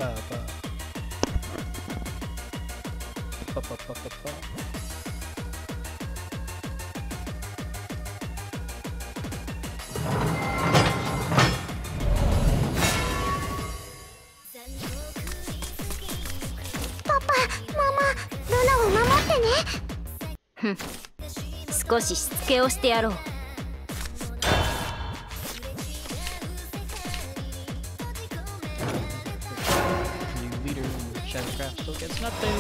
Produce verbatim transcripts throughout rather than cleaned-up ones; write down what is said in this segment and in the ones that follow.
ba ba ba ba ba ba ba. 少ししつけをしてやろう。 New leader in Shadowcraft still gets nothing.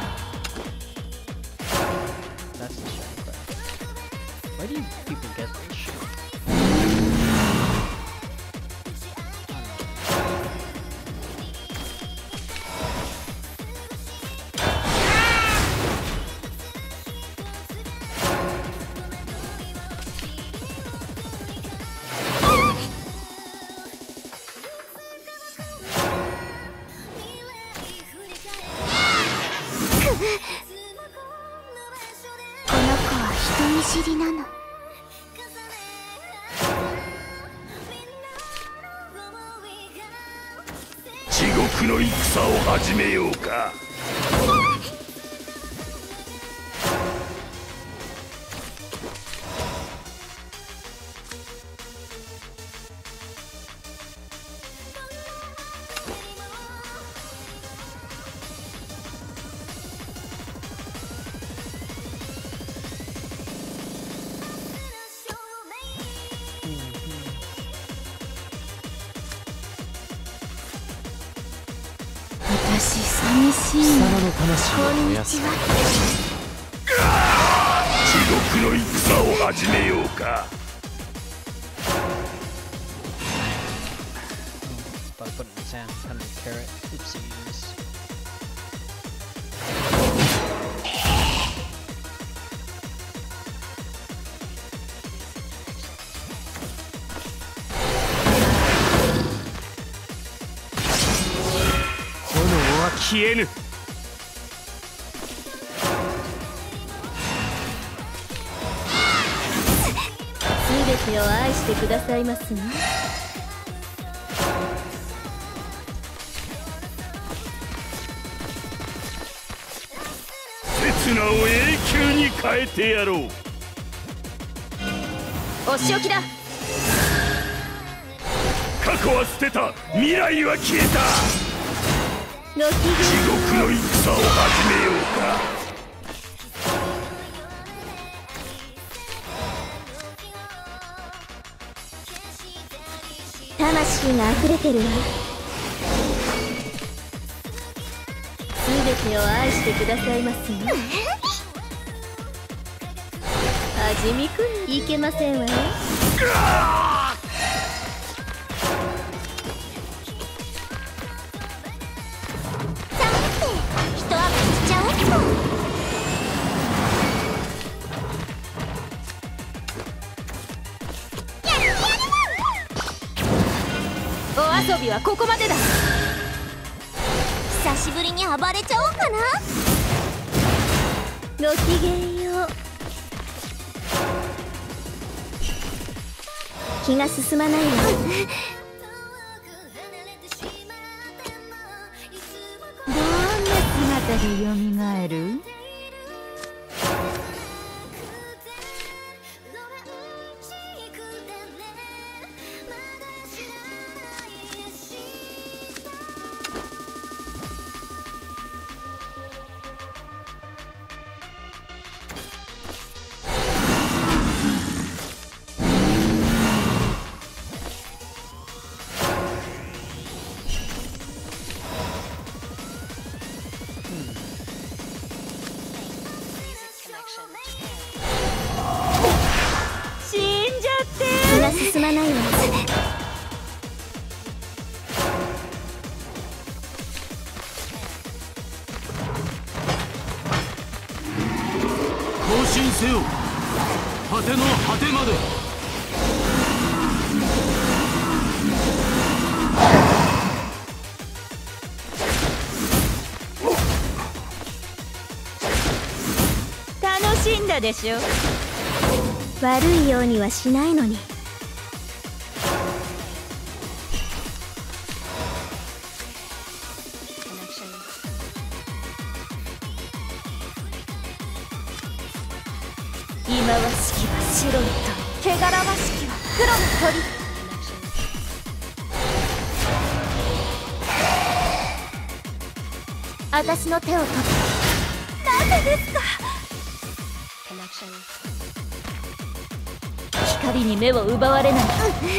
That's the Shadowcraft. Why do you people get this shit? 地獄の戦を始めようか。 私寂しい。 貴様の魂を燃やす。 地獄の戦を始めようか。 Thought I put it in sand, kind of a carrot. Oopsies. 消えぬ。 全てを愛してくださいますね。 刹那を永久に変えてやろう。 お仕置きだ。 過去は捨てた、未来は消えた。地獄の戦を始めようか。 魂が溢れてるわ。全てを愛してくださいますね。味見くんいけませんわよ。お遊びはここまでだ。久しぶりに暴れちゃおうかな。ごきげんよう。気が進まないわ。 どんな姿でよみがえる？ 進まないわ。 行進せよ、果ての果てまで。 楽しんだでしょ。悪いようにはしないのに。 汚らわしきは黒の鳥。私の手を取って。なぜですか。光に目を奪われない。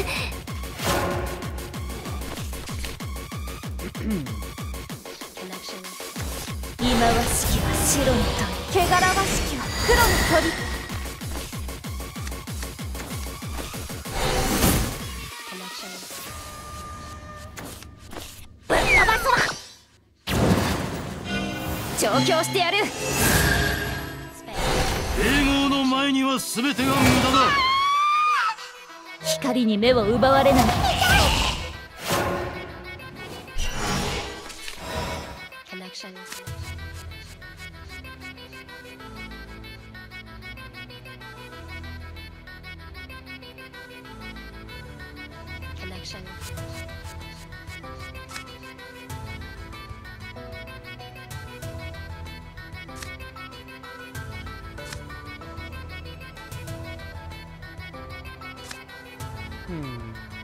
忌まわしきは白の鳥、汚らわしきは黒の鳥。ぶっ飛ばすわ。調教してやる。 併合の前には全てが無駄だ。 光に目を奪われない。 Hmm.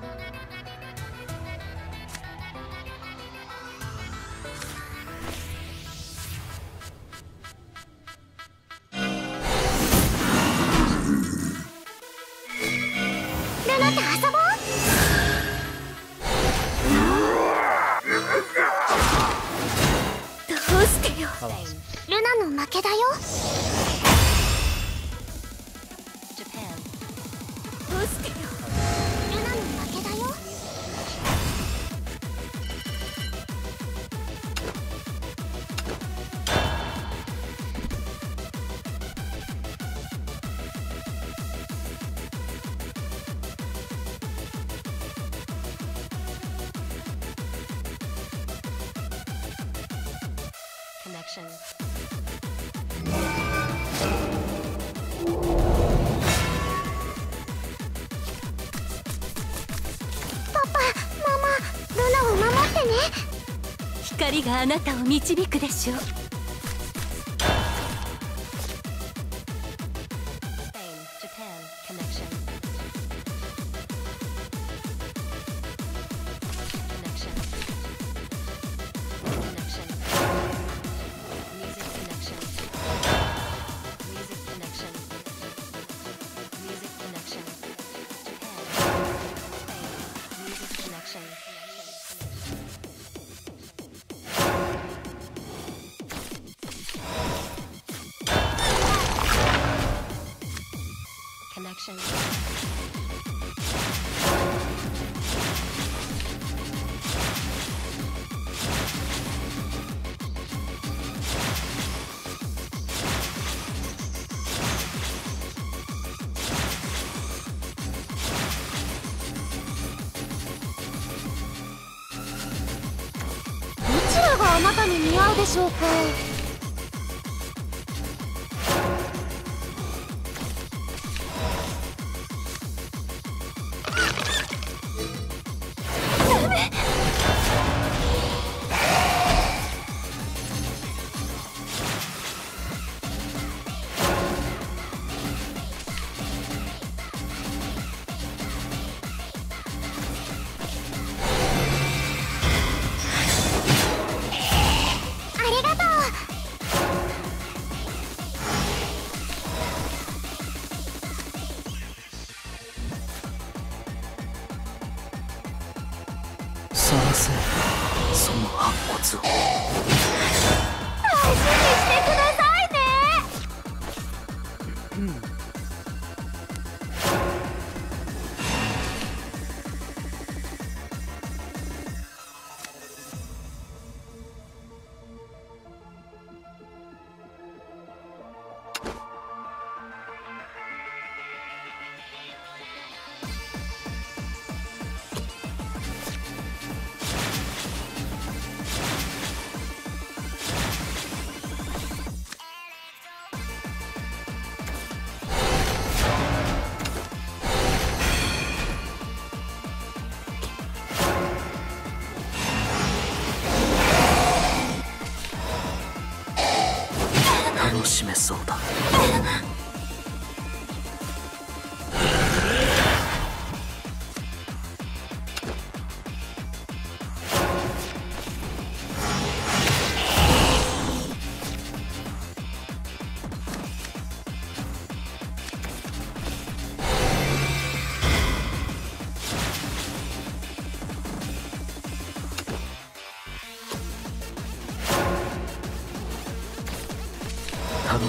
ルナと遊ぼう。どうしてよ。ルナの負けだよ。どうしてよ。ルナの負けだよ。パパ、ママ、ルナを守ってね。光があなたを導くでしょう。どちらがあなたに似合うでしょうか。 探せその白骨を。 大事にしてくださいね。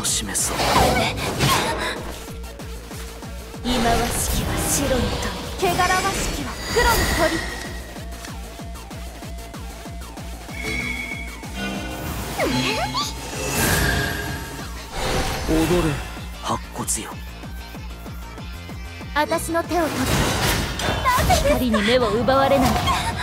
示そう。 忌まわしきは白の鳥、汚らわしきは黒の鳥。 踊れ白骨よ。 私の手を取って光に目を奪われない。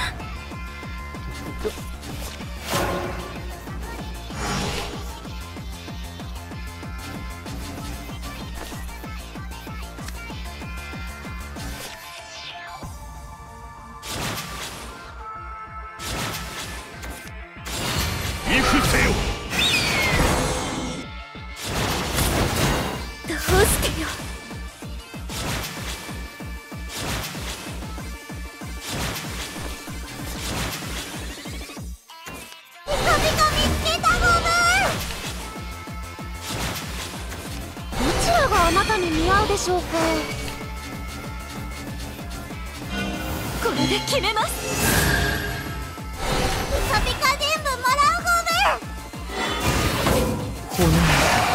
行くせよ。 どうしてよ。どちらがあなたに似合うでしょうか。これで決めます。ピカピカ全部もらう骨の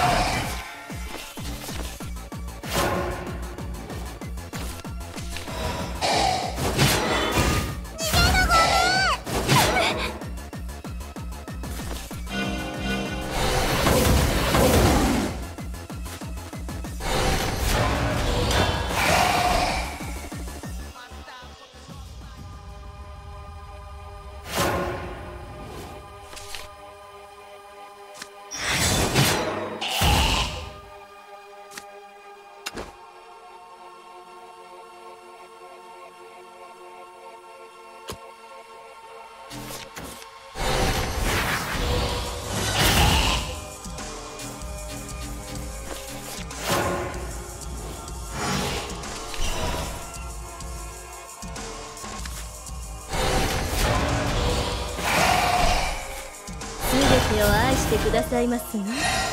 全てを愛してくださいますね。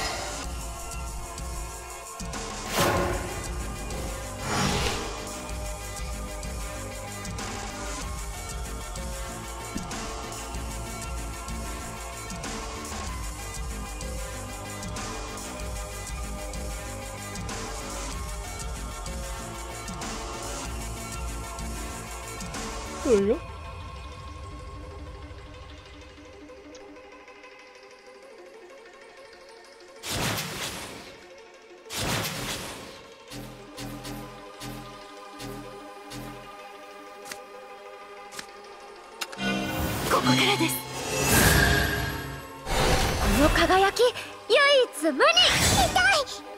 うんよ。 ここからです。この輝き、唯一無二。痛い。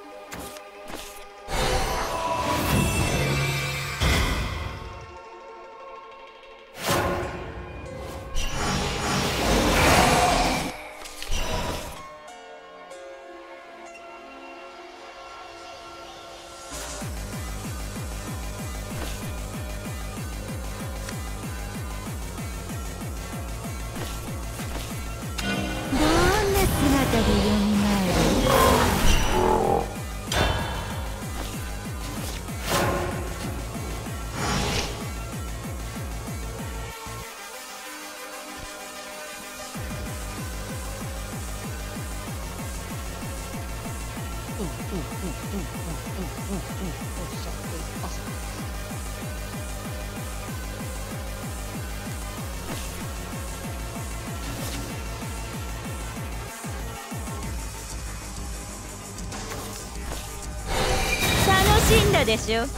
どんな姿でよみがえる？ 楽しんだでしょ。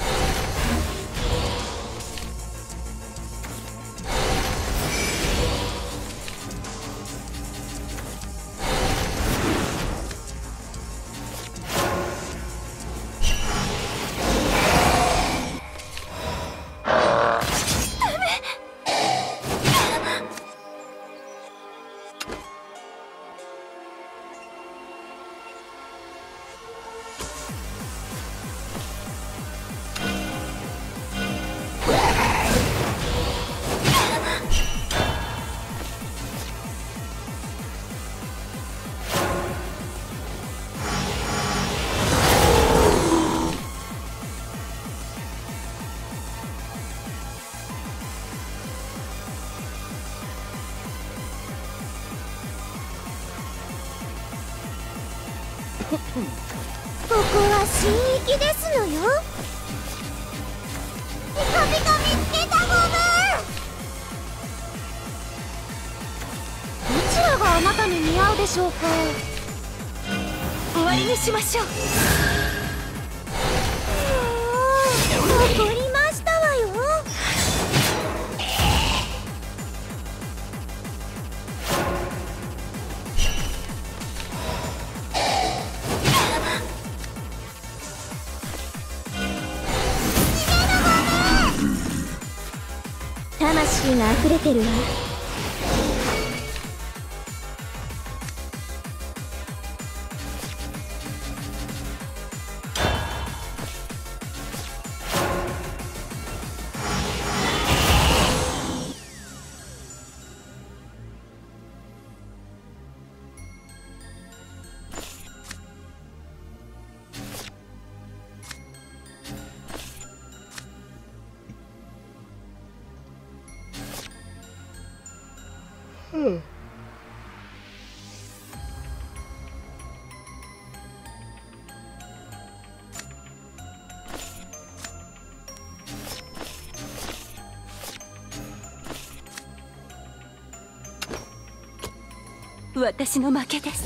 こは神域ですのよ。ピカピカ見つけたゴム。どちらがあなたに似合うでしょうか。終わりにしましょう。怒りましたわよ。魂が溢れてるわ。私の負けです。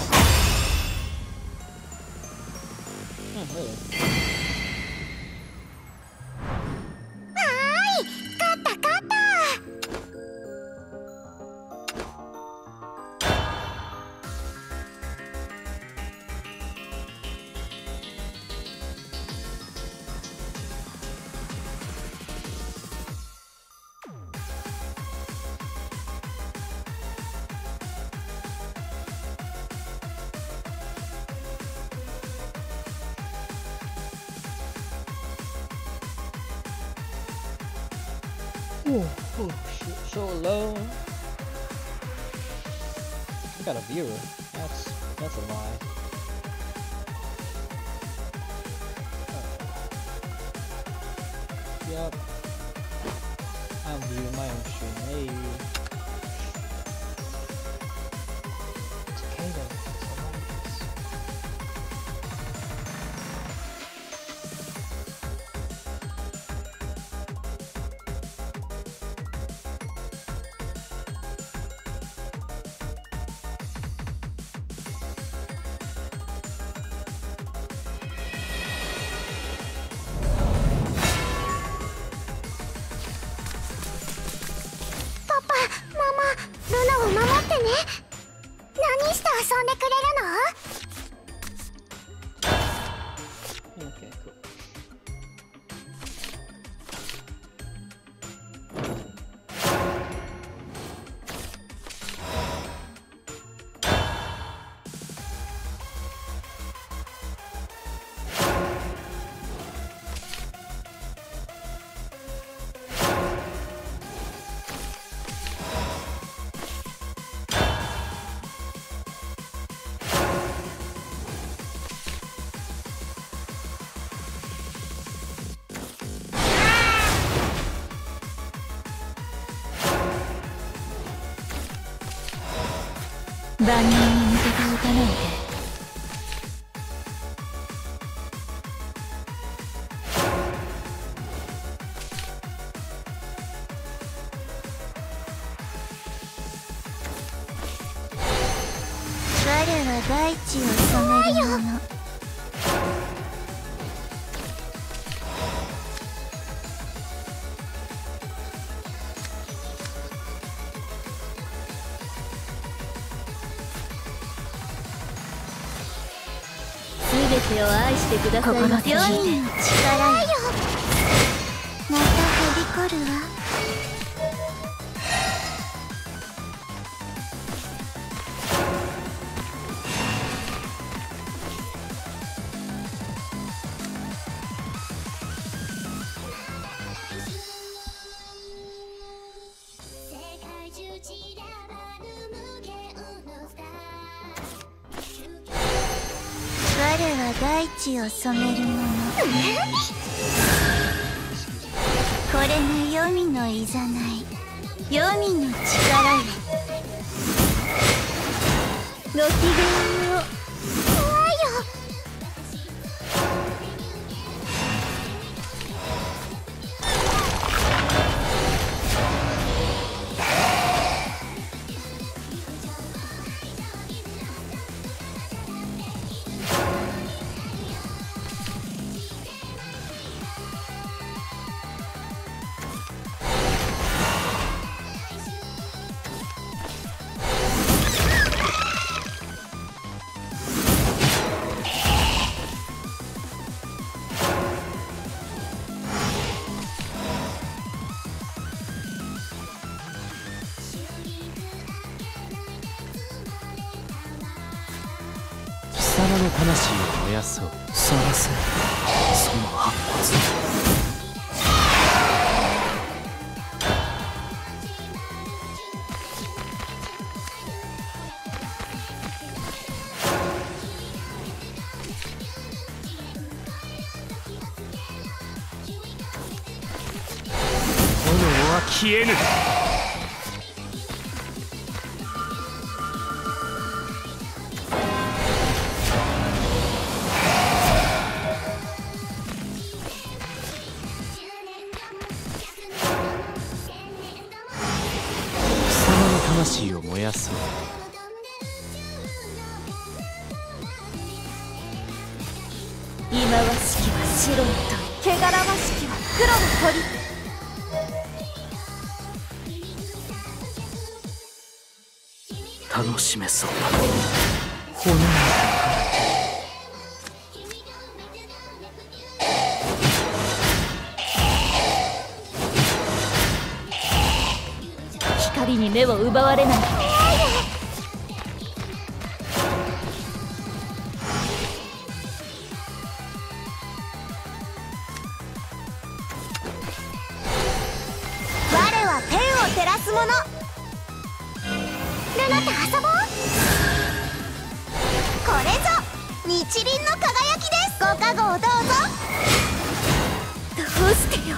Oh, oh shit, so low. I got a viewer. That's that's a lie. Uh, yep. I'm viewing my own stream. Hey. It's okay though. It's alright. Okay, cool. 万人に向けて撃たないで。我は大地を染めるもの。全てを愛してください。心で聞いて。力よ。またはびこるわ。我は大地を染めるもの。これが黄泉のいざない、黄泉の力よ。ごきげんよう。 貴様の魂を燃やそう。さらせその白炎は消えぬ。 魂を燃やそう。 忌まわしきは白の鳥、汚らわしきは黒の鳥。楽しめそうだ。骨の光に目を奪われない。我は天を照らす者。ルナと遊ぼう。これぞ日輪の輝きです。ご加護をどうぞ。どうしてよ。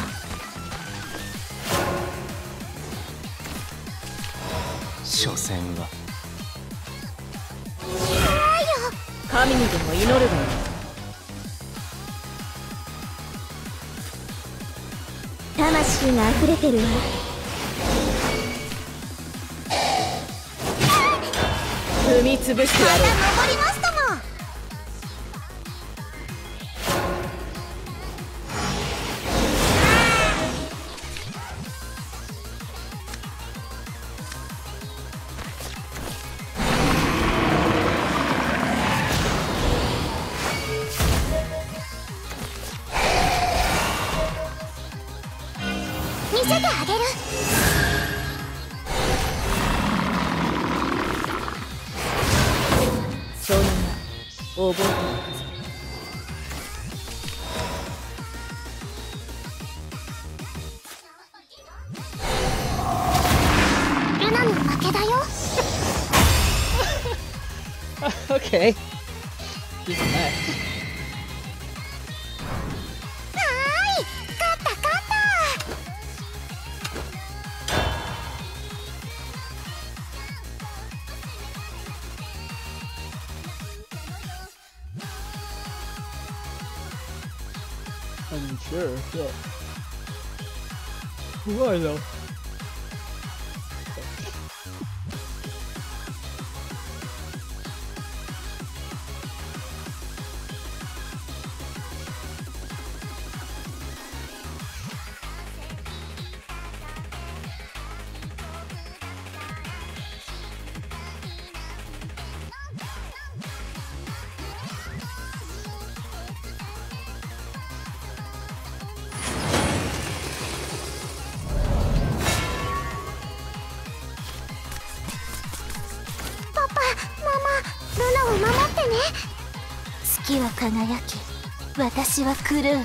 所詮は神にでも祈るがいい。魂が溢れてるわ。踏みつぶしてやろう。また登りますとも。見せてあげる。その名覚えておくぞ。ルナの負けだよ。 Okay. He's next. Unsure, yeah. Why though? 月は輝き、私は狂う。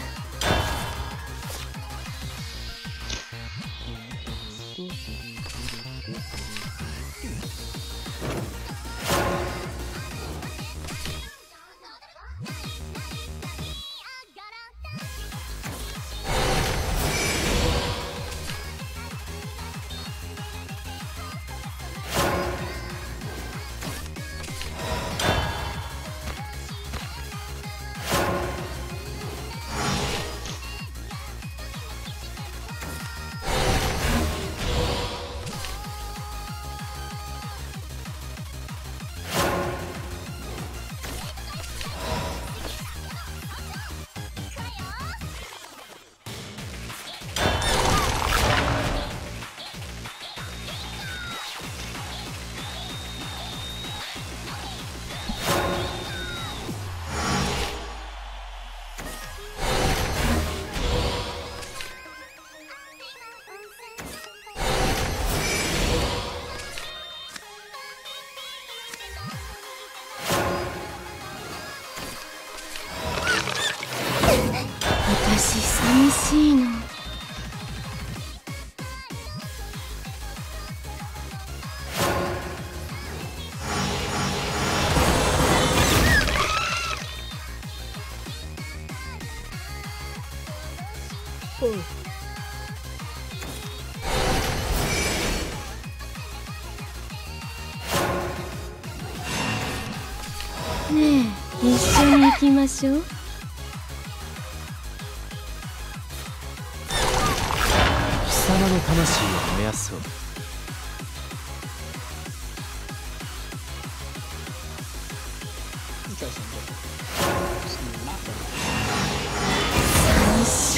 ねえ、一緒に行きましょう。 貴様の魂を燃やそう。 寂しい。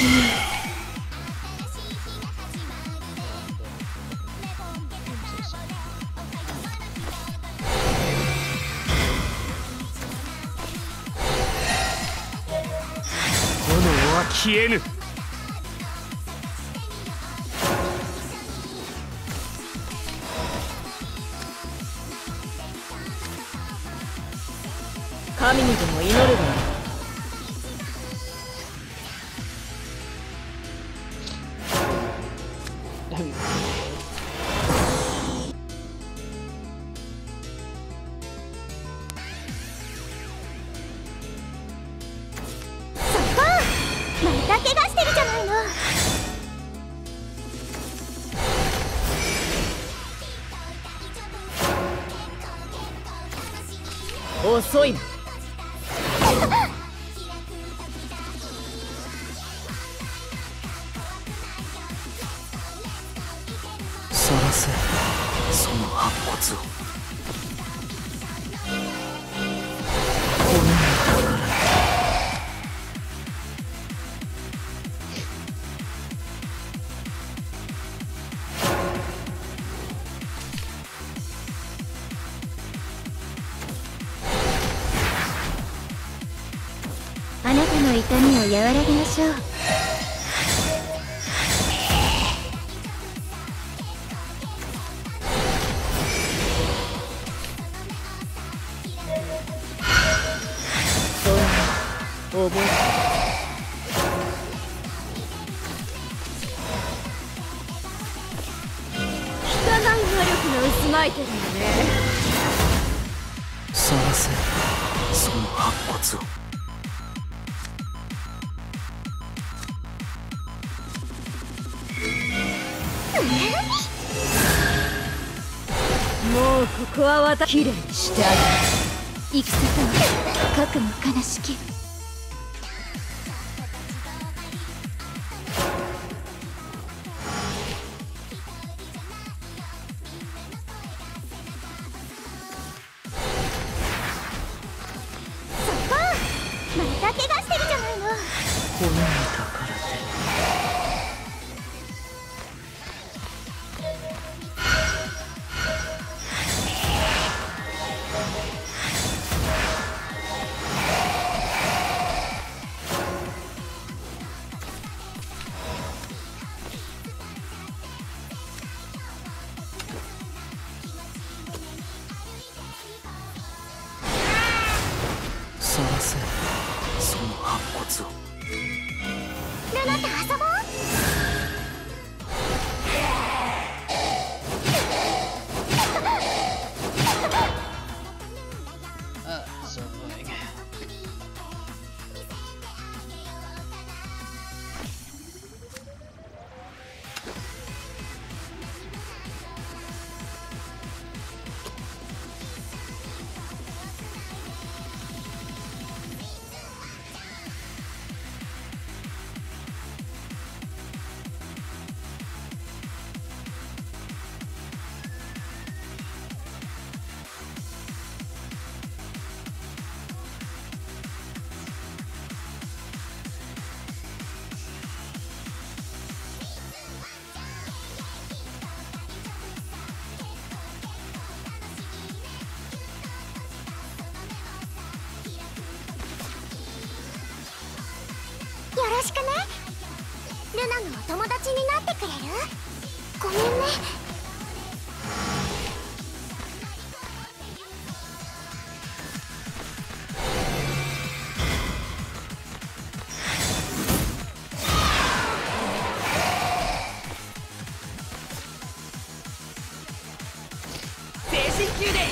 炎は消えぬ。 神にでも祈るがいい。 また怪我してるじゃないの。 遅いな。 晒せその白骨を。骨の宝。 あなたの痛みを和らげましょう。 覚えて。汚い魔力の渦巻いてるよね。 晒せその白骨を。 もうここは私きれいにしてあげる。 戦とは核の悲しき。そこまた怪我してるじゃないの。 骨の宝で。晒せその白骨を。 ルナと遊ぼう。 Uh, so annoying. よろしくね。ルナのお友達になってくれる？ごめんね。 精神球で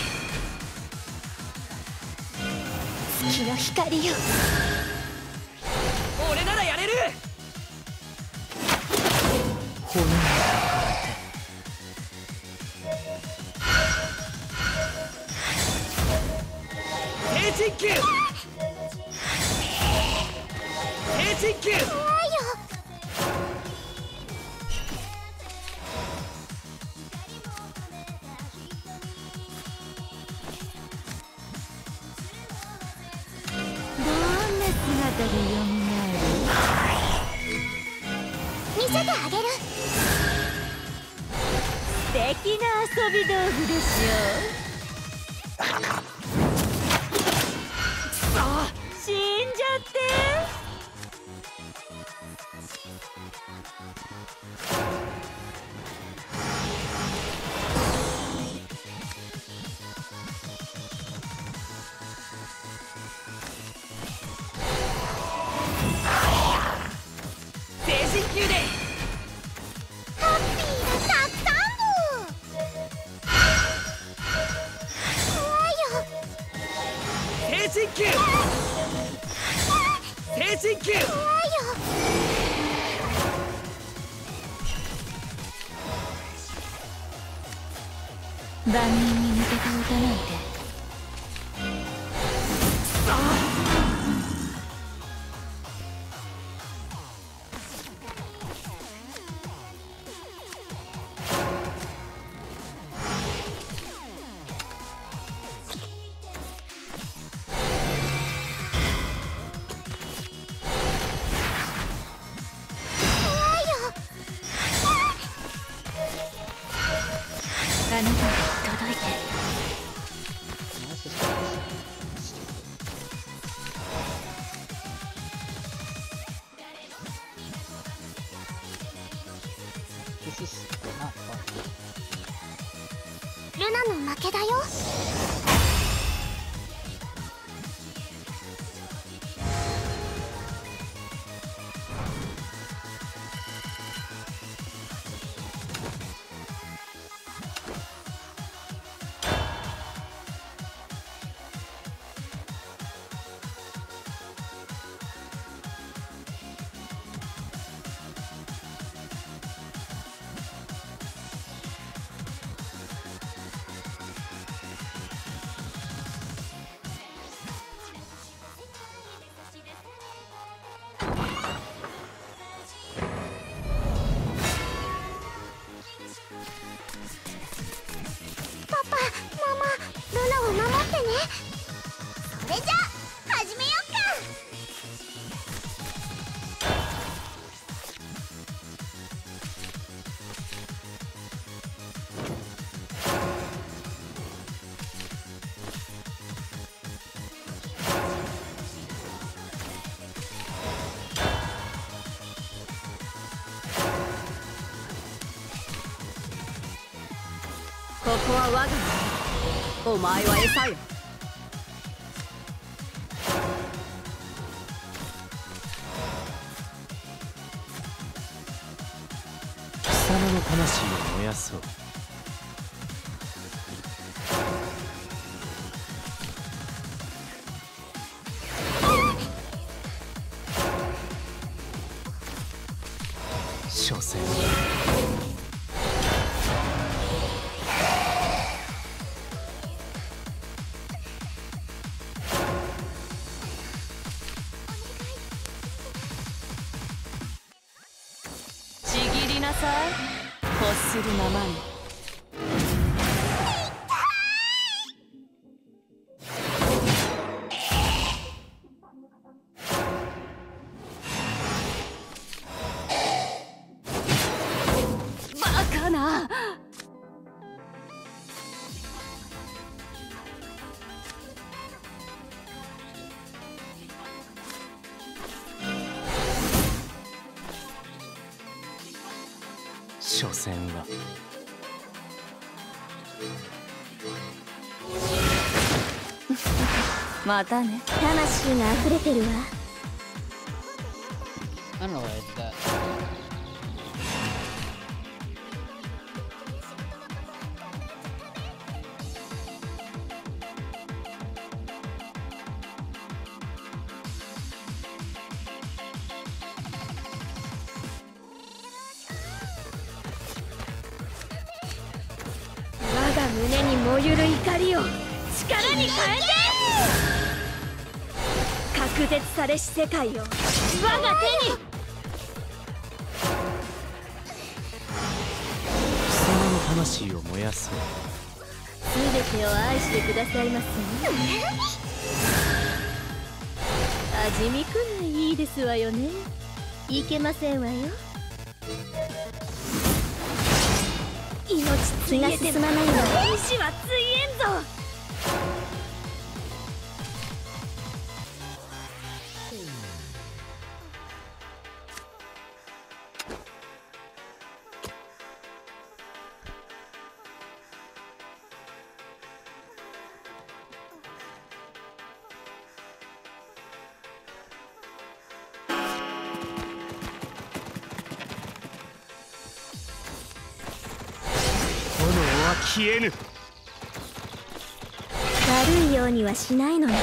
月の光よ。 俺ならやれる。 骨に抱かれて低神球低神球怖いよ。 どんな姿でよみがえる？ 見せてあげる。 素敵な遊び道具でしょ。死んじゃって低神球でハッピーがたくさんぶ。怖いよ。 低神球低神球怖いよ。 万人に向けた歌なんてあなたに届いて。 This is not fun. ルナの負けだよ。パパ、ママ、ルナを守ってね。それじゃあ始めよっか。 ここは我が身。お前は餌よ。 貴様の魂を燃やそう。所詮ちぎりなさい。欲するままに。バカな。 所詮はまたね。 魂が溢れてるわ。 I don't know why I did that. 胸に燃ゆる怒りを力に変えて、隔絶されし世界を我が手に。 貴様の魂を燃やそう。 全てを愛してくださいますね。味見くらいいいですわよね。いけませんわよ。命ついえても意志はついえんぞ。 消えぬ。 悪いようにはしないのね。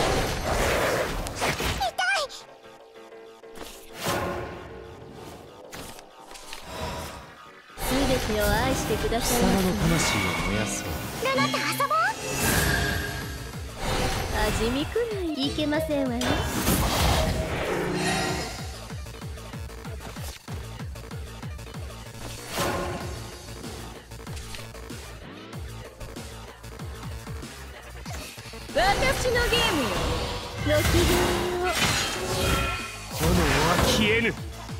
全てを愛してくださいます。 貴様の魂を燃やそう。 ルナと遊ぼう。 味見くらいいけませんわよ。私のゲームよ。ごきげんよう。 炎は消えぬ。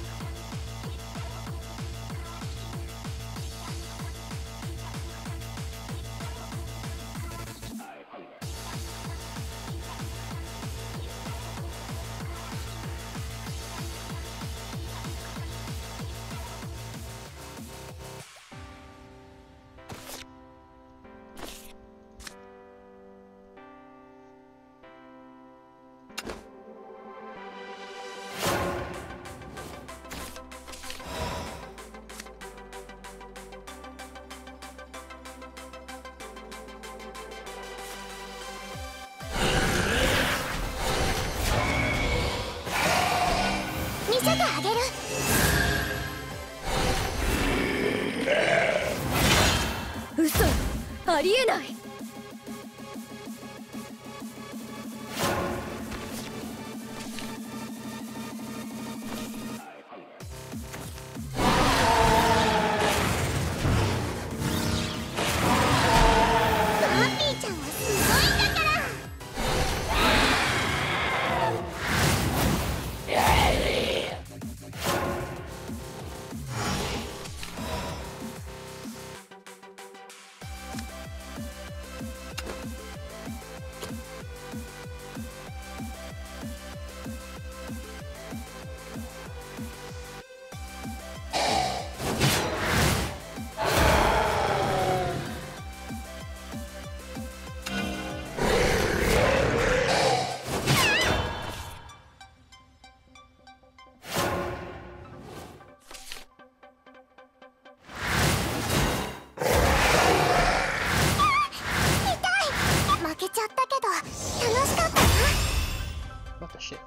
見せてあげる。 嘘、ありえない。 マーピーちゃんはすごいんだから。負けちゃったけど楽しかったな。 What the shit?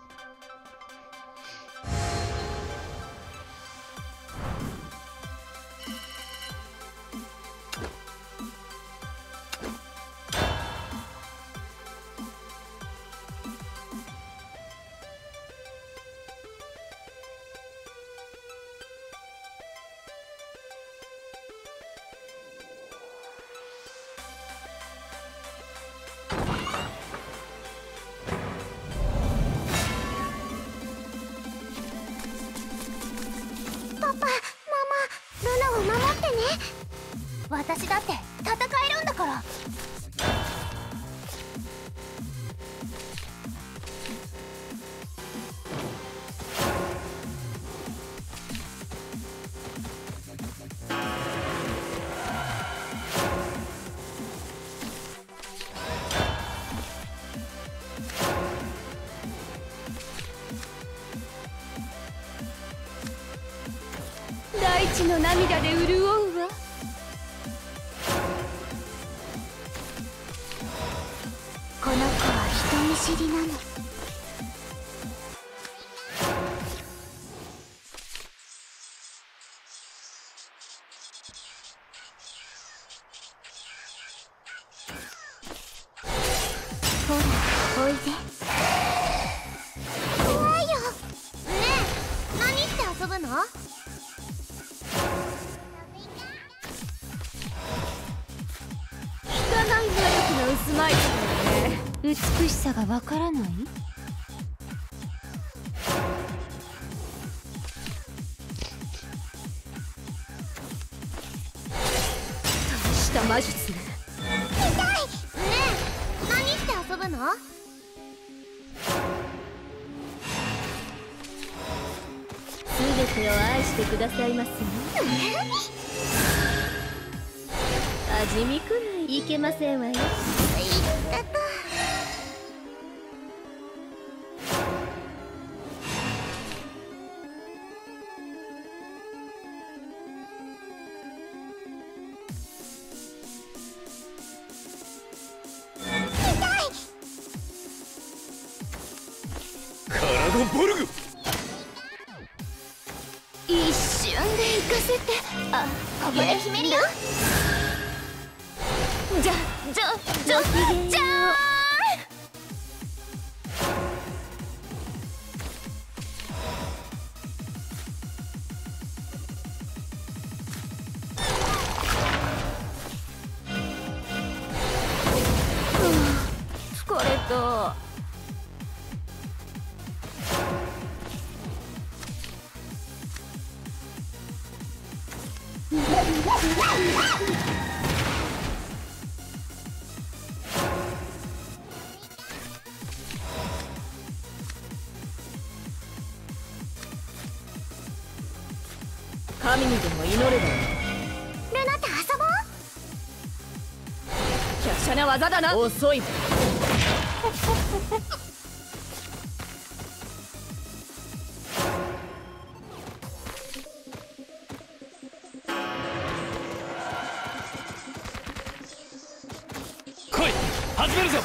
パパ、ママ、ルナを守ってね。私だって戦えるんだから。 大地の涙で潤うわ。 この子は人見知りなの。 ほらおいで。怖いよ。ねえ、何して遊ぶの？ 汚い魔力の渦巻いてるね。美しさがわからない？大した魔術ね。 痛い。ねえ、何して遊ぶの？ すべてを愛してくださいますね。味見くらいいけませんわよ。 いったと。 カラドボルグ。 一瞬で行かせて。あ、 ここで決めるよ。 じゃ、じゃ、じゃ、じゃーん。疲れた。神にでも祈ればいい。 ルナと遊ぼう。 華奢な技だな。遅い。 来い、始めるぞ。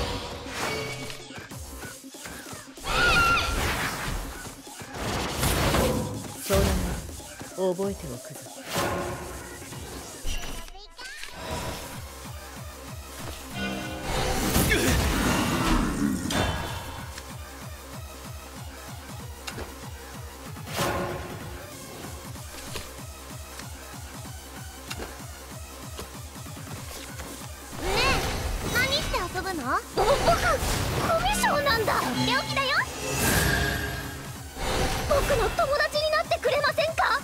そうだな、覚えておくぞ。 遊ぶの？僕、コミュ障なんだ。とっておきだよ。僕の友達になってくれませんか？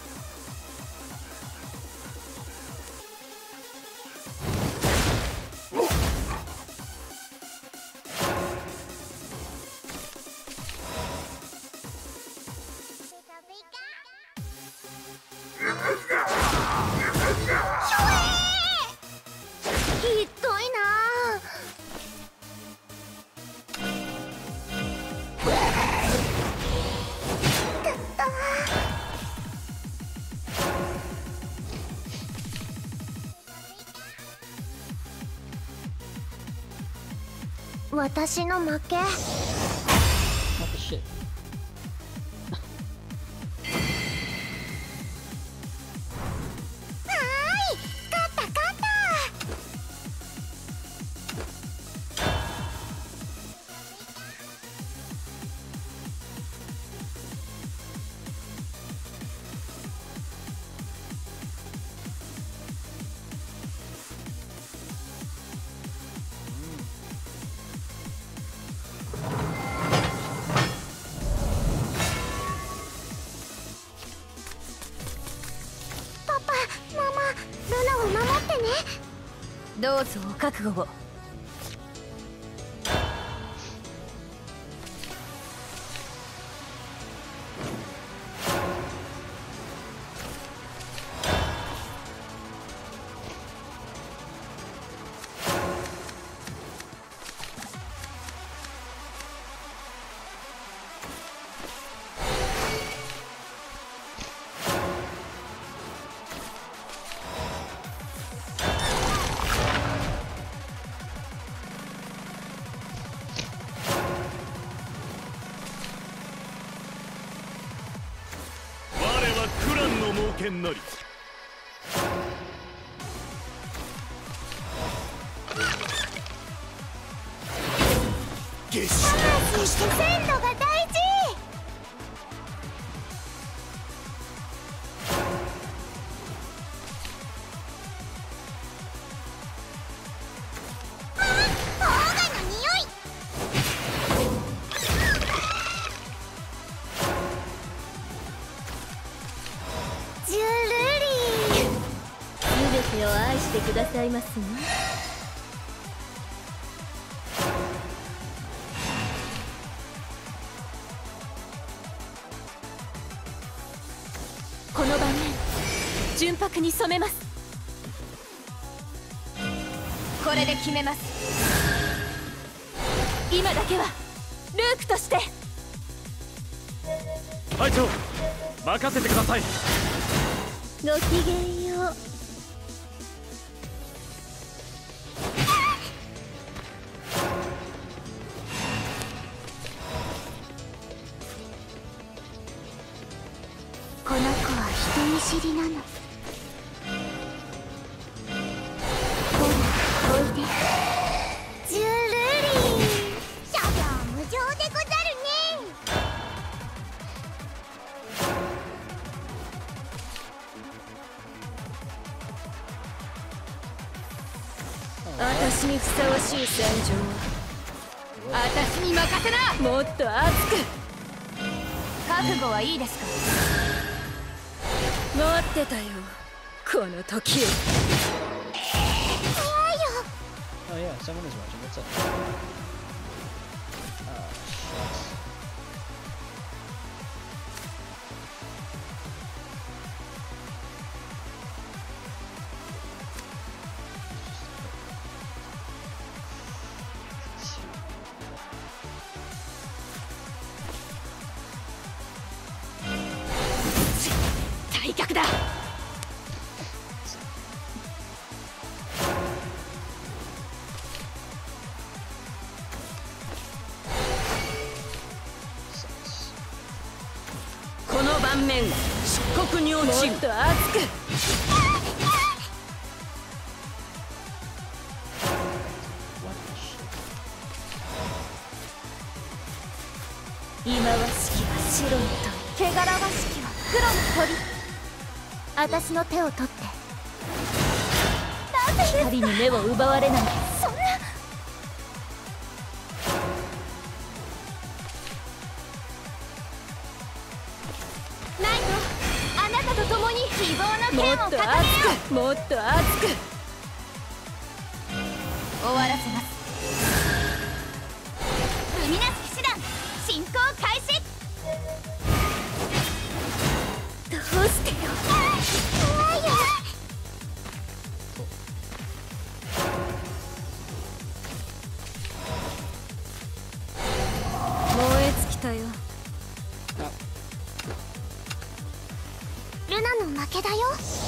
ひどいな。私の負け。 What the shit? はーい、勝った勝った。 どうぞお覚悟を。 冒険なり。 結晶魂って鮮度が大事。あ、オーガの匂い。ジュルリー。全てを愛してくださいますね。この盤面純白に染めます。これで決めます。今だけはルークとして。 隊長、任せてください。 ごきげんよう。この子は人見知りなの。ほらおいで。ジュルリー。諸行無常でござるね。私にふさわしい戦場は私に任せな。もっと熱く。覚悟はいいですか。待ってたよ、この時を。怖いよ。 Oh yeah, someone is watching. What's up? Oh shit. 退却だ。この盤面漆黒に落ちる。もっと熱く。忌まわしきは白の鳥、汚らわしきは黒の鳥。私の手を取って。なぜですか。光に目を奪われない。そんな。ナイト、あなたと共に希望の剣を掲げよう。もっと熱く、もっと熱く。終わらせます。海なき手段、進行開始。どうしてよ。怖いよ。燃え尽きたよ。ルナの負けだよ。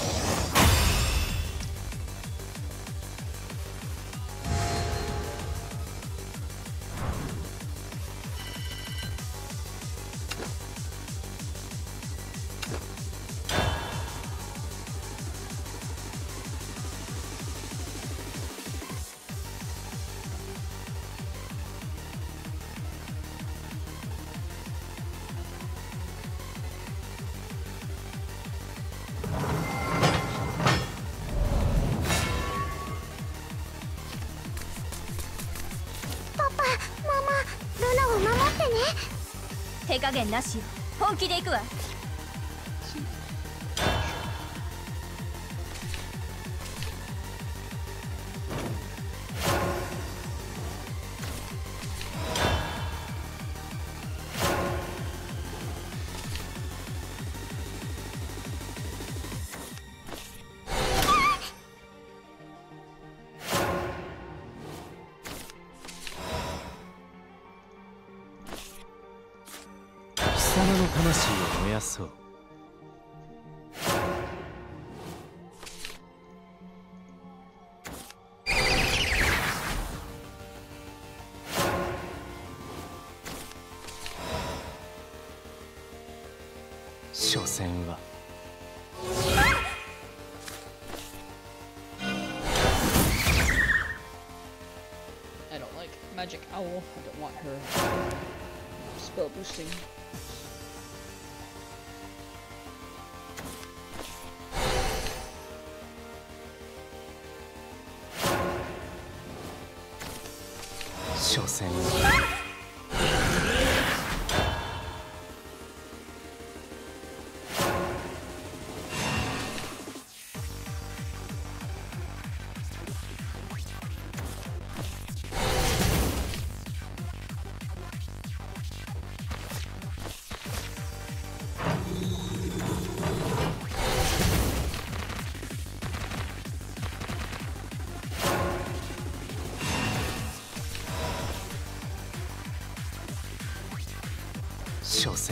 手加減なしよ。本気で行くわ。 貴様の魂を燃やそう。所詮は I don't like magic magic owl. I don't want her spell boosting. 所詮所詮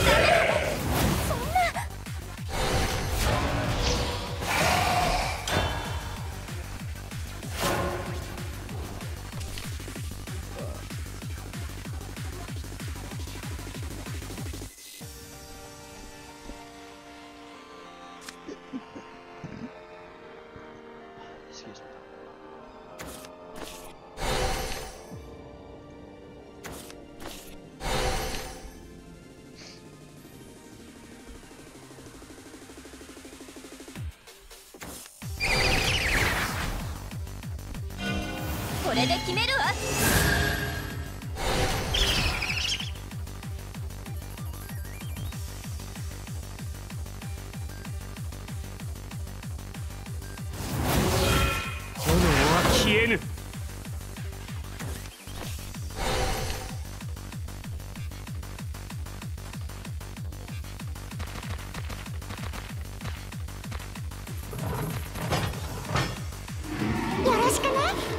これで決めるわ。 炎は消えぬ。 よろしくね。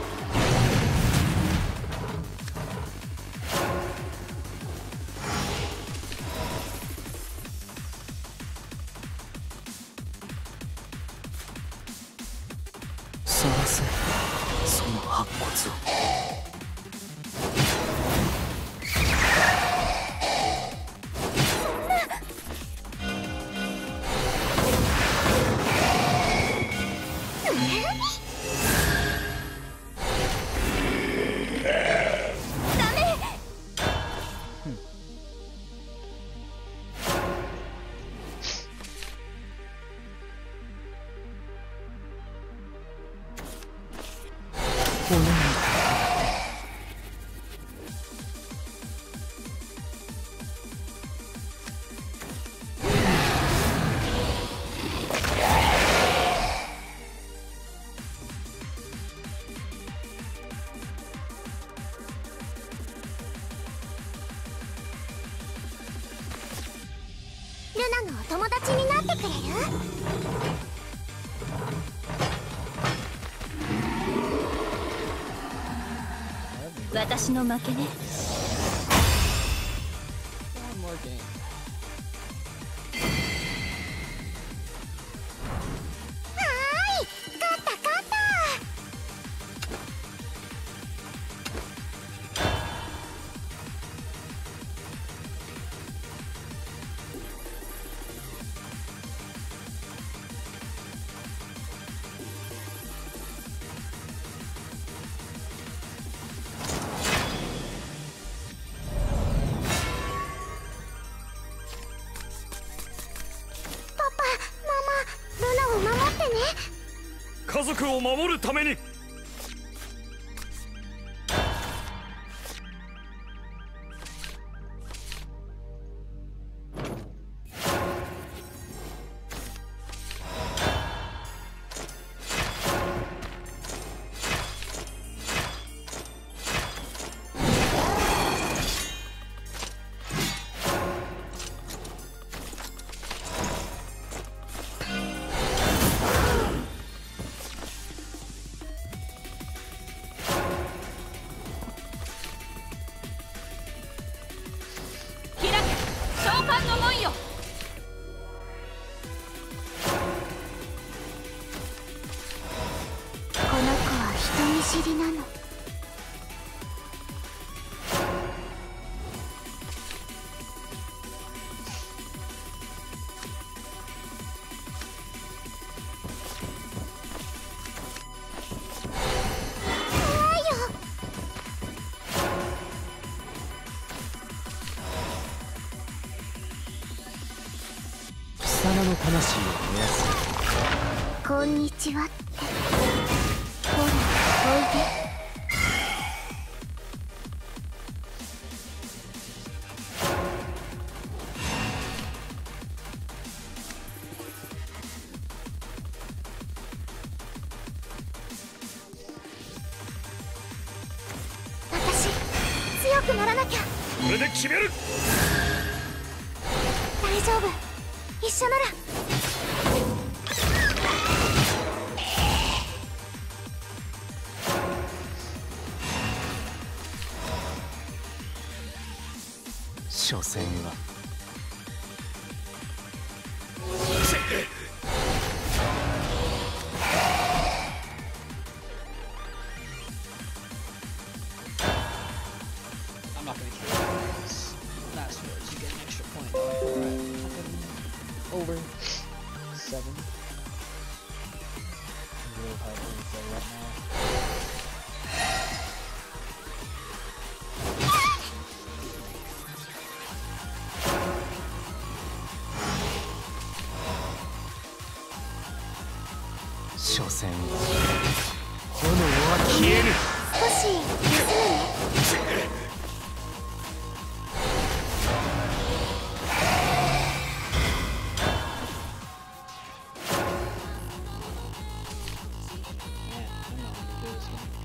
さらせその白骨を。骨にルナのお友達になってくれる？私の負けね。 One more game. はーい、勝った勝った。 家族を守るために。 人見知りなの。怖いよ。 こんにちはってほらおいで。私強くならなきゃ。 これで決める。 大丈夫、一緒なら。 所詮は I'm not gonna kill this. Last words, you get an extra point. Alright. Over seven. Real hard to say right now. 所詮は炎は消える。 少し休むね。 Yeah, I'm not gonna do this one.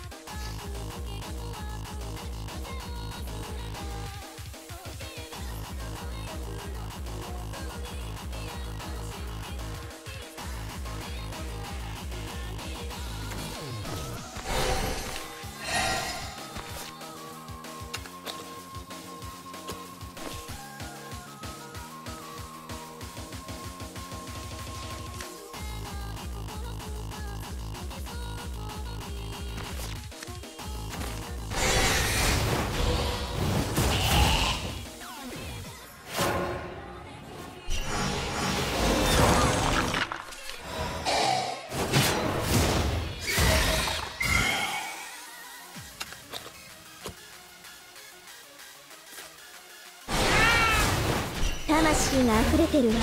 魂が溢れてるわ。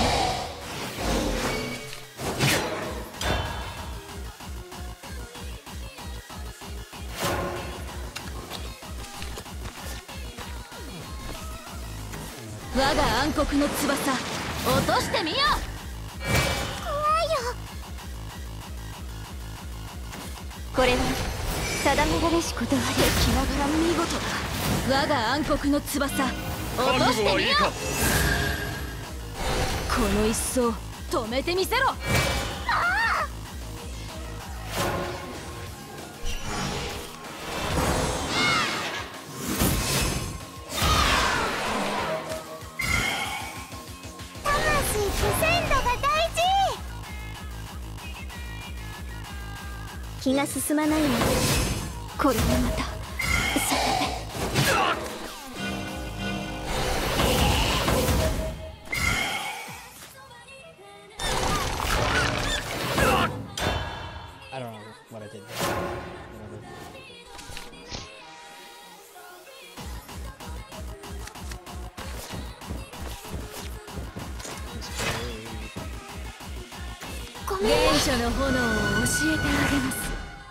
我が暗黒の翼落としてみよう。 怖いよ。これは定められしことは敵ながら見事だ。我が暗黒の翼落としてみよう。この一層止めてみせろ。 魂と鮮度が大事。気が進まないわ。これがまた定め。 I don't know what I did there. Whatever. It's very... ごめんね。 原初の炎を教えてあげます。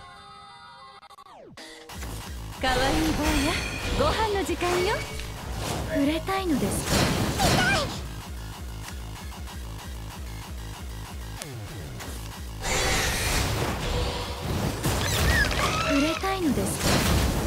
かわいい坊や、ご飯の時間よ。触れたいのですか。触れたいのですか。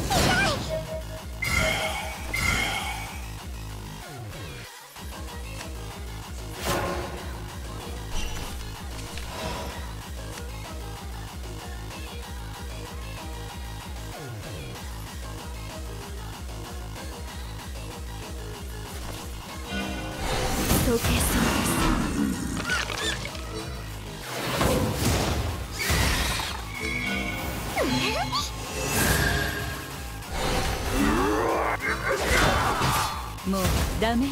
溶けそうです。もうダメよ。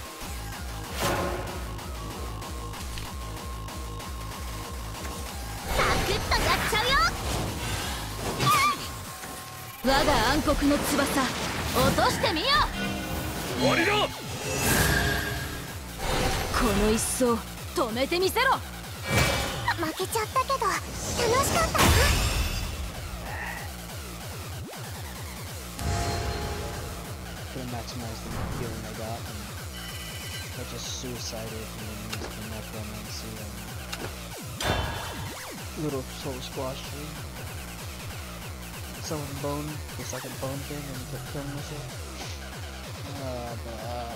サクッとやっちゃうよ。 我が暗黒の翼落としてみよう。 終わりだ。 この一層止めてみせろ。 負けちゃったけど楽しかったな。 Could have maximized the healing I got, and I just suicided and then used the necromancy and little soul squash tree. Summon bone, the second bone thing, and kept killing myself. Uh, but, uh...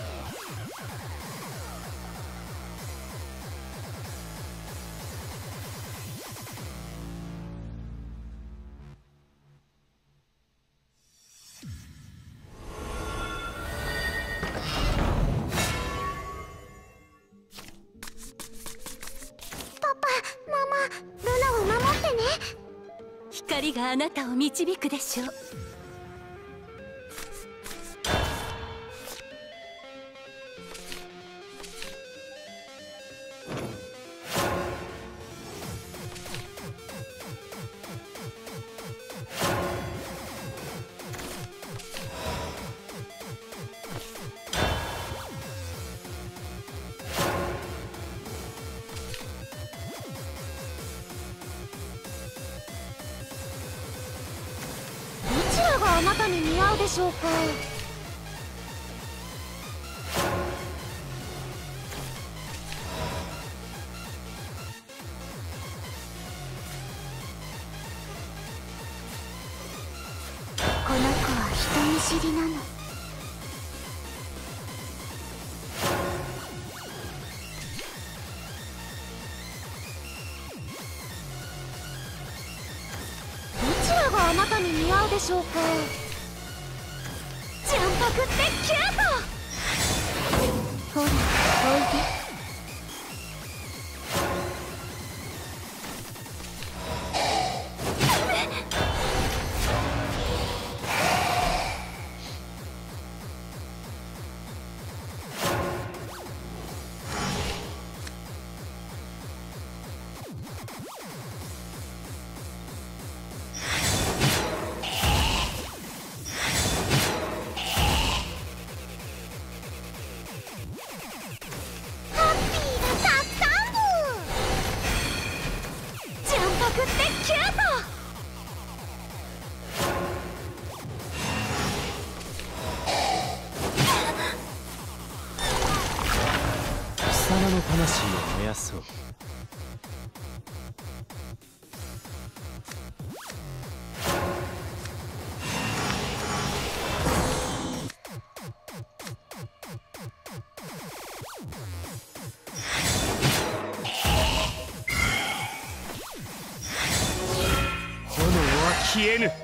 Papa, Mama, Luna を守ってね。 光があなたを導くでしょう。 どちらがあなたに似合うでしょうか。この子は人見知りなの。どちらがあなたに似合うでしょうか。ジャンパクってキュート。ほら、おいで。ハッピーがたくさんブー。ジャンパクってキュート。 貴様の魂を燃やそう。炎は消えぬ。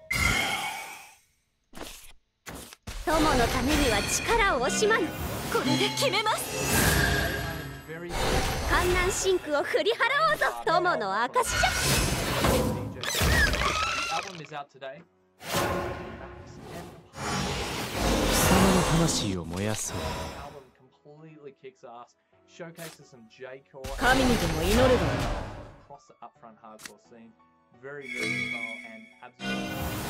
友のためには力を惜しまぬ。これで決めます。観南真空を振り払おうぞ。友の証じゃ。 貴様の魂を燃やそう。 神にでも祈るがいい。 Very versatile and absolutely.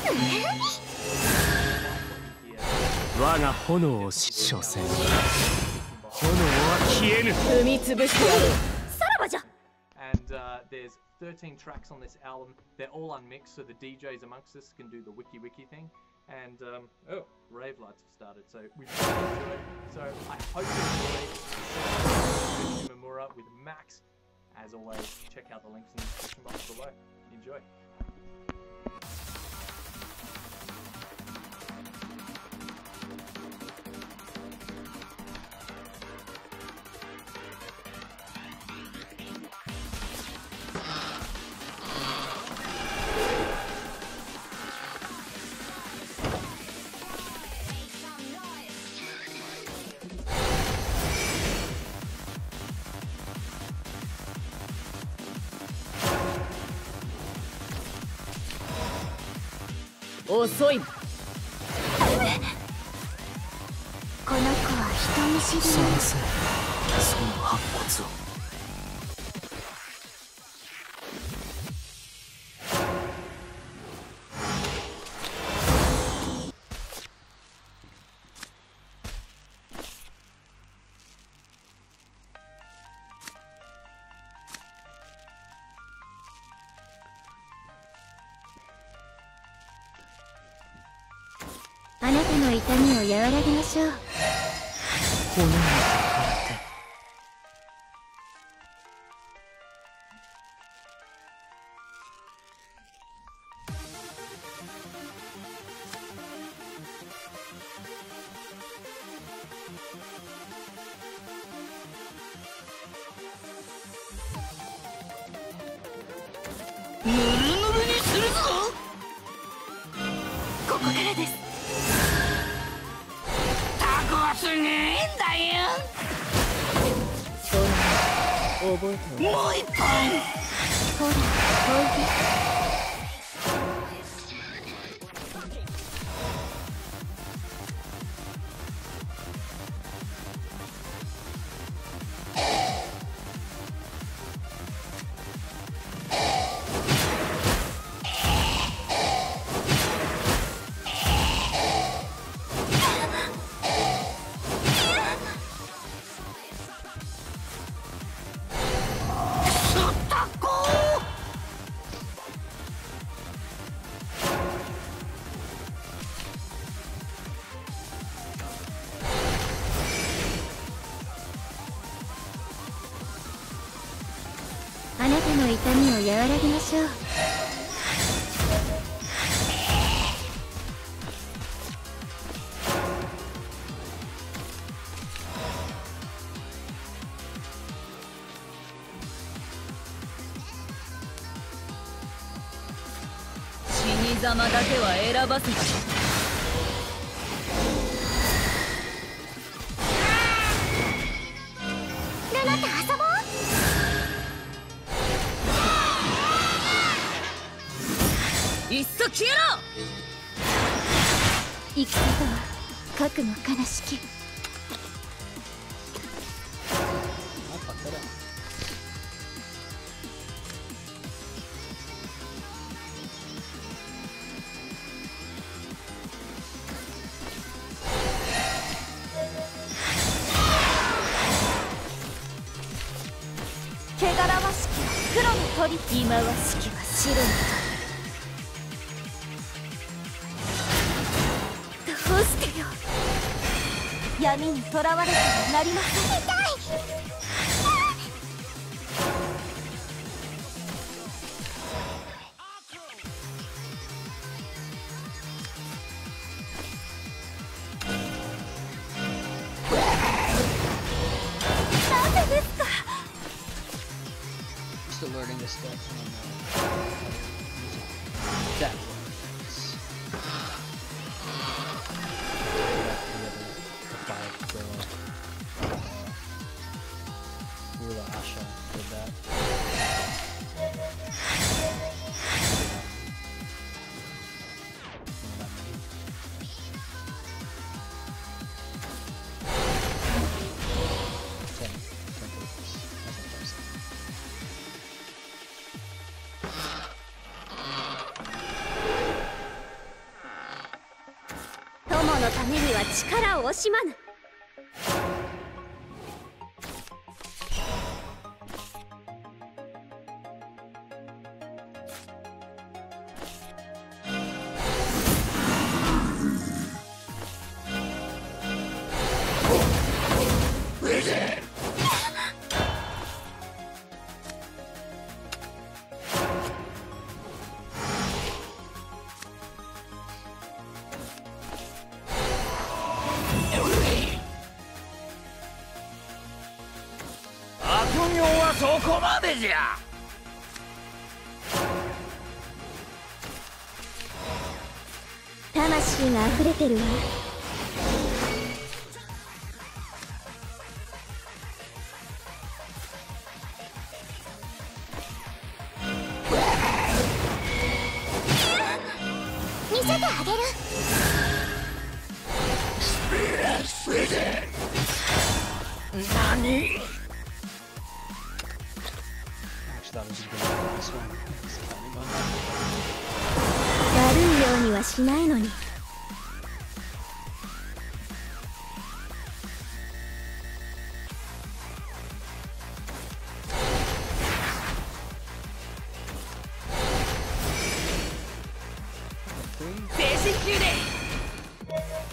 我が炎を所詮。炎は消えぬ。 踏みつぶしてやる。さらばじゃ。 And uh, there's thirteen tracks on this album. They're all unmixed, so the D Js amongst us can do the wiki wiki thing. And um, oh, rave lights have started, so we've got into it. So I hope you enjoyed Mamura with Max. As always, check out the links in the description box below. Enjoy. 遅い。 この子は人見知りなの。 探せその白骨を。 あなたの痛みを和らげましょう。 骨にかかってぬるぬるにするぞ。ここからです。タコはすげえんだよ。 覚えておもう一本。 ほら、おいで。あなたの痛みを和らげましょう。 死に様だけは選ばせた。 ルナと遊ぼう。 いっそ消えろ。 戦とは核の悲しき。汚らわしきは黒の鳥、忌まわしきは白の鳥。どうしてよ。闇にとらわれてはなりません。痛い。なぜですか。 Still learning this stuff. I don't know. That works. Rula Asha did that. Not many. Ten. Ten papers. That's what I'm saying. 友のためには力を惜しまぬ。 悪行はそこまでじゃ。 魂が溢れてるわ。見せてあげる。 何？ Actually, that was a good one. This one. It's funny, but 悪いようにはしないのに。 精神球で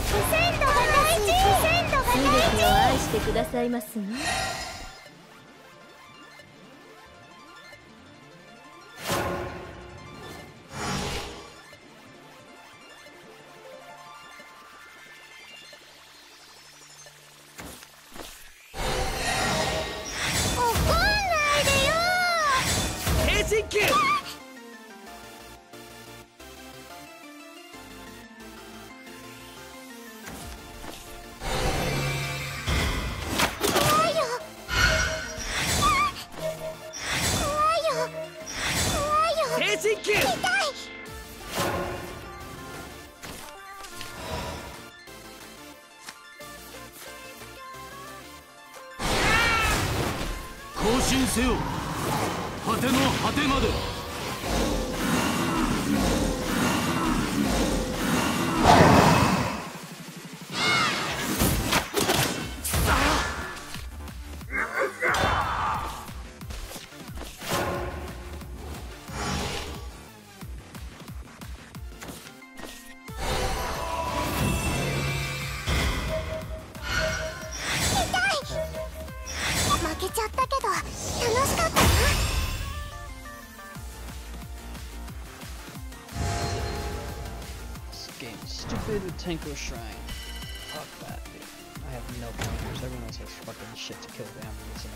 鮮度が大事。鮮度が全大てを愛してくださいますね。 怒んないでよ。 変身球。 怖いよ。怖いよ。怖いよ。 変身球。 痛い。 更新せよ。果ての果てまで。 負けちゃったけど楽しかったな。 This game is stupid with Tanko Shrine. Fuck that, dude. I have no counters. Everyone else has fucking shit to kill them. It's